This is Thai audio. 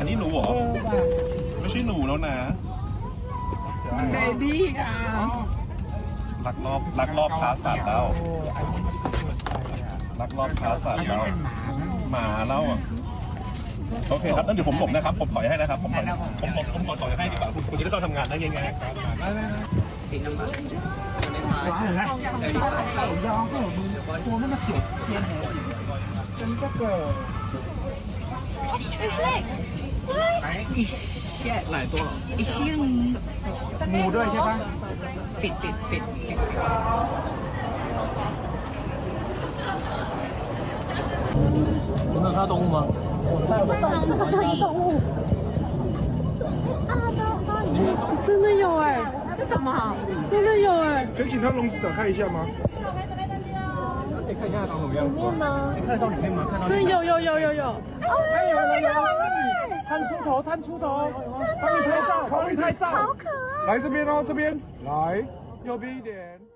อันนี้หนูเหรอไม่ใช่หนูแล้วนะเบบี้อ่ะลักลอบค้าสัตว์แล้วลักลอบค้าสัตว์แล้วหมาแล้วโอเคครับนั่นเดี๋ยวผมหลบนะครับผมถอยให้นะครับผมขอถอยให้ดีกว่าคุณจะได้เข้าทำงานได้ง่ายๆ新的吗？来，腰还有多那么久时间呢，跟这个。一线来多了，一线母对ใช่ปะปิด有没有看到动物吗？ 这个就是动物。真的有哎！是什么？真的有哎！ 可以请他笼子打开一下吗？ 可以看一下长什么样？ 里面吗？ 你看得到里面吗？看到？ 真有！ 哎有！探出头，帮你拍照， 好可爱！ 来这边哦，这边来右边一点。